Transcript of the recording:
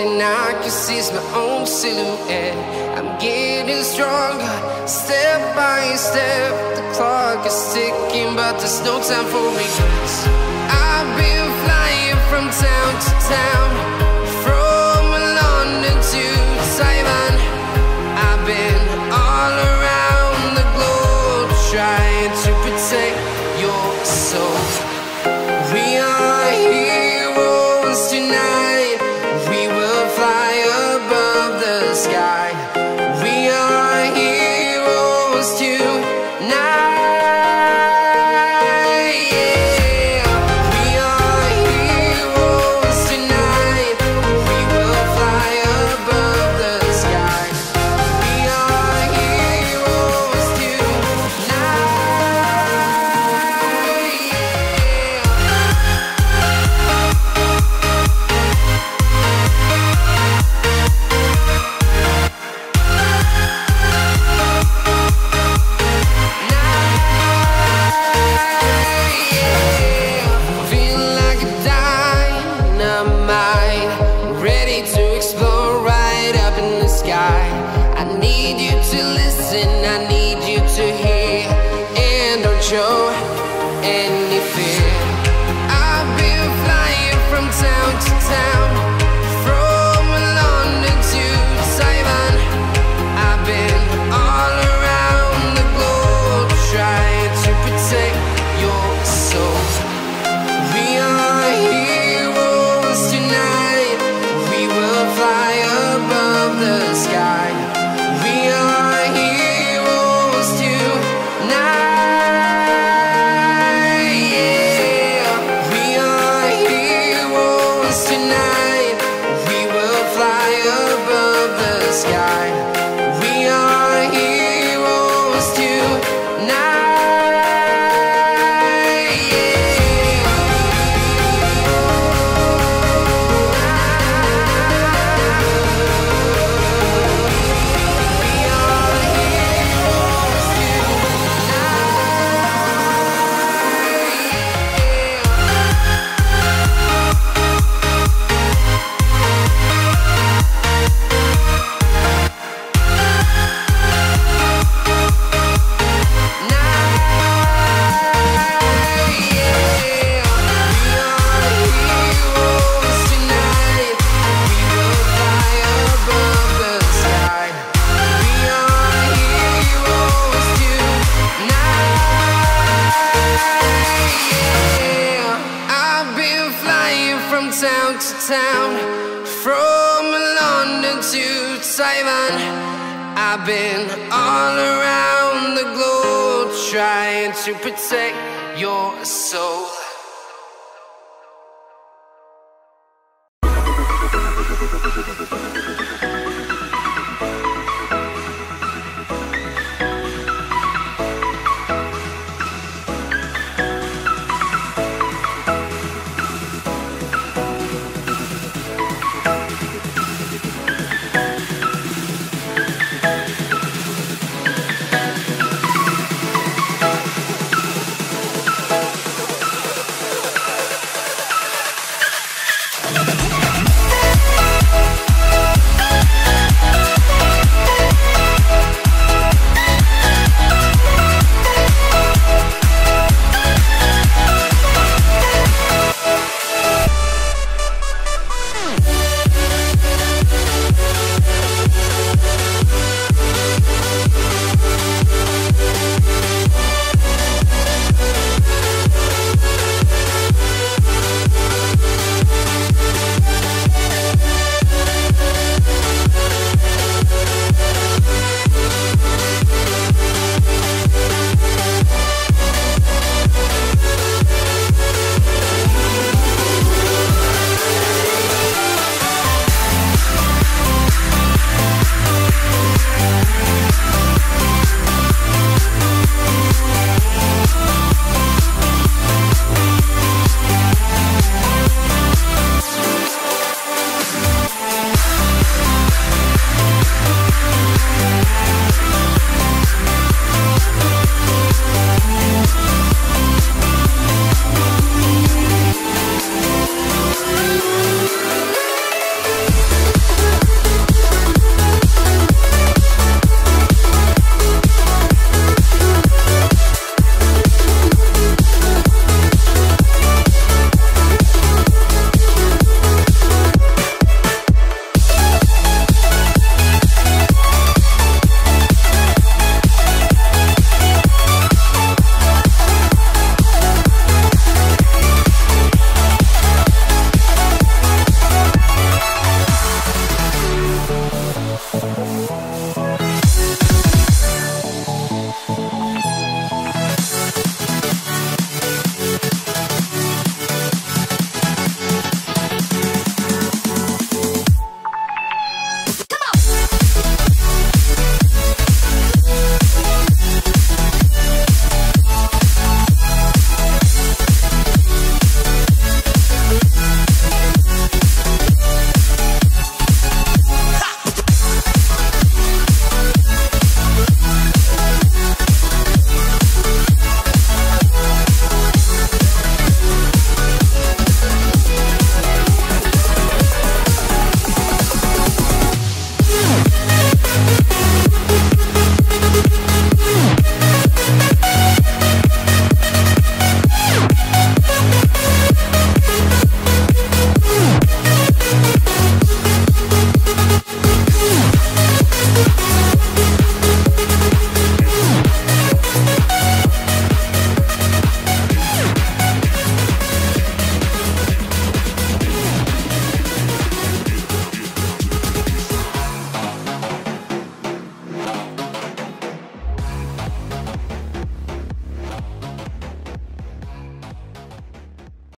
thing I can see is my own silhouette. I'm getting stronger, step by step. The clock is ticking, but there's no time for regrets. I've been flying from town to town, from London to Taiwan. I've been all around the globe, trying to protect your soul. We are heroes tonight. We will fly above the sky. We are heroes tonight. Yeah. We are heroes tonight. We will fly above the sky. We are heroes tonight. I need you to listen, I need you to hear, and don't show any fear. I've been flying from town to town, from London to Taiwan. I've been all around the globe, trying to protect your soul. We are heroes tonight. We will fly above the sky. We are heroes tonight. Yeah. We are heroes tonight. We will fly above the sky. We are heroes tonight. Town to town, from London to Taiwan. I've been all around the globe, trying to protect your soul.